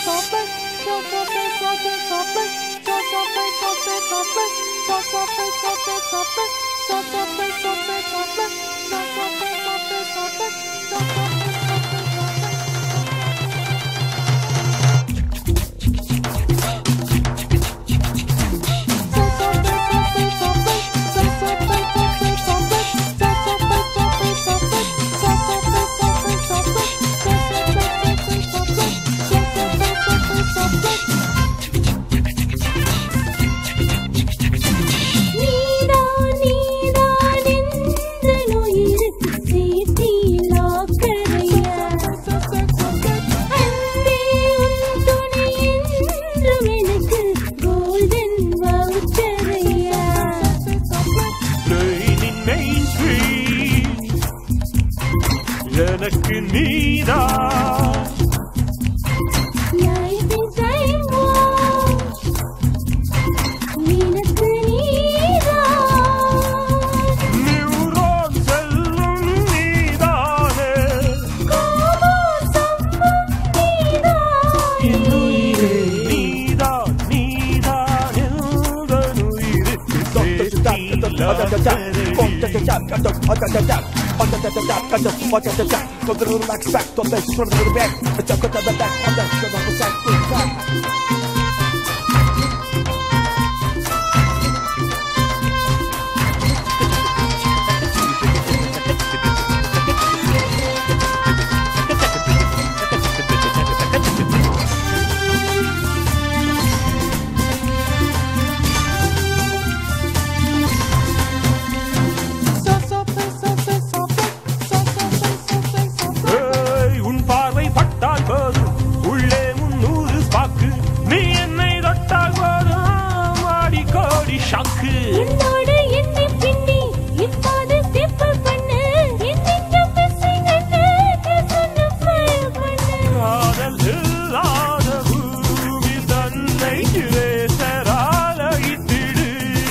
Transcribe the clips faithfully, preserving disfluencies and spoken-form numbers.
எனக்கு நீதான் நியூரான் செல்லும் நீதானே நீதான் நீதான் எந்தன் உயிருக்கு Don't relax back, don't let you turn back. Jump to the back, I'm not sure I'm exactly shock என்னோடு என்னை பின்னி இப்போது சிம்பிள் பண்ணு என்னென்ன மிஸ்ஸிங் என்ன சொன்ன ஃபைல் பண்ணு காதல் இல்லாத பூமி தன்னை இரேசரால இட்டிடு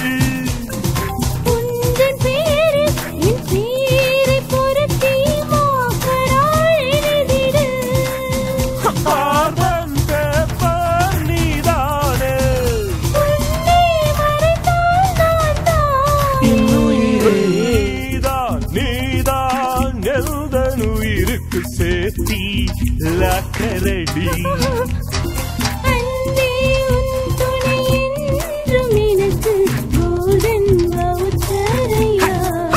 உந்தன் பேரில் என் பேரை பொருத்தி மாக்கரால் எழுதிடு கார்பன் பேப்பர் நீதானே நீதான் எந்தன் உயிருக்கு சேர்த்தி லக்கரடி அன்பே உன் துணை என்றும் எனக்கு கோல்டன் வவுச்சரையா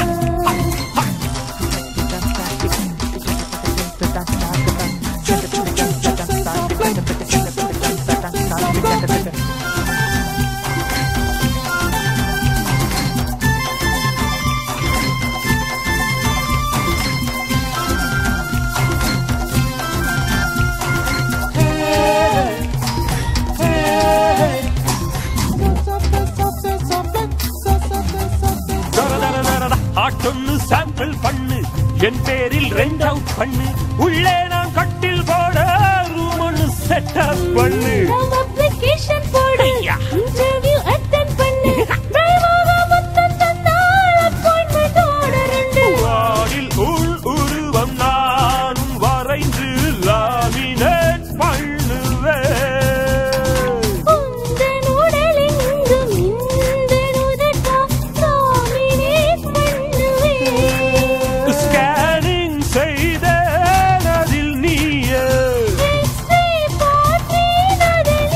ஆட்டொன்னு சாம்பிள் பண்ணு என் பேரில் ரெண்ட் அவுட் பண்ணு உள்ளே நான் கட்டில் போட ரூம் ஒன்னு செட் அப் பண்ணு அப்ளிகேஷன் போடு இன்டர்வியூ அட்டெண்ட் பண்ணு டிரைவரா மொத்தம் தந்தால் அப்பாயின்ட்மென்ட் ஆர்டர் ரெண்டு வாடில் உள் உருவம் நானும் வரைந்து லாமினேட் பண்ணுவேன் உந்தன் உடலெங்கும் இந்த உதட்டா லாமினேட் பண்ணுவேன் ஸ்கேனிங் செய்தேன் அதில் நீயே எக்ஸ்ரே பார்த்தேன் அதில்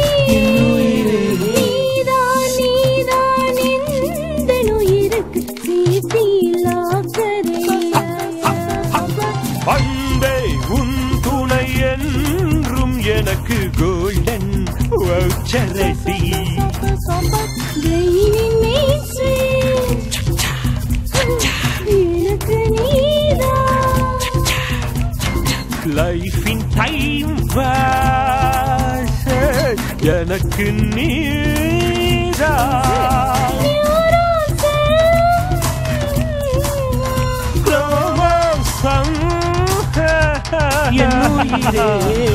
நீதான் நீதான் எந்தன் உயிருக்கு சீட்டிலாக்கரையா அன்பே உன் துணை என்றும் எனக்கு கோல்டன் வவுச்சரடி பிரெயினின் மெயின் ஸ்விட்ச் எனக்கு நீதான் லைஃபின் டைம் எனக்கு நீதான் நியூரான் குரோமோசோம் என் உயிரே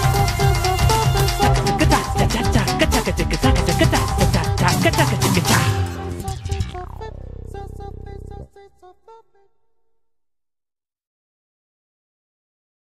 Ka-ta-ka-ta-ka-ta-ka-ta-ka-ta-ka-ta-ka-ta-ka-ta-ka-ta so stop it.